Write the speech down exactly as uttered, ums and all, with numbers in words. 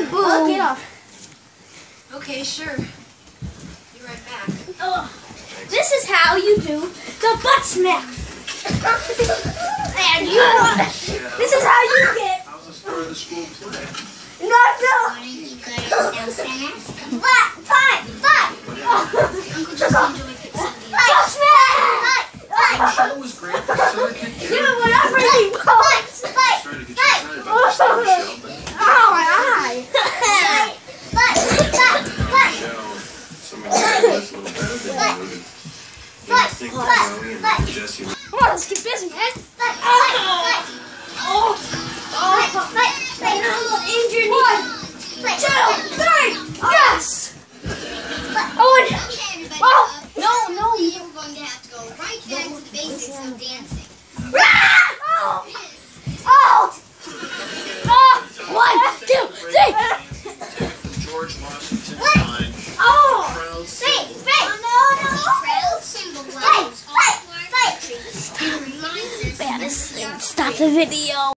Boom. Get off. Okay, sure. Be right back. Oh. This is how you do the butt smack. And you want it. This is how you get. How's the start of the school play? No, no. Five, five, five. Uncle just enjoyed fixing these. Butt smack. The show was great. The son kid Do whatever he wants. trying to get you excited about the star show, but Oh, my eye. the show, some of you guys a little better than you would. I think that Chloe and Jesse were Come on, let's get busy, man. Oh. Oh. Oh. And a little injured knee. Two, three. Yes. Oh, and, Okay, everybody. oh. Uh, No, no. we are going to have to go right back to the basics of dancing. Oh. Oh. Oh. One, two, three. George Washington line. Oh. Proud Wait, symbol. wait. Oh, Proud symbol was all of our country. It reminds us no. Stop the video.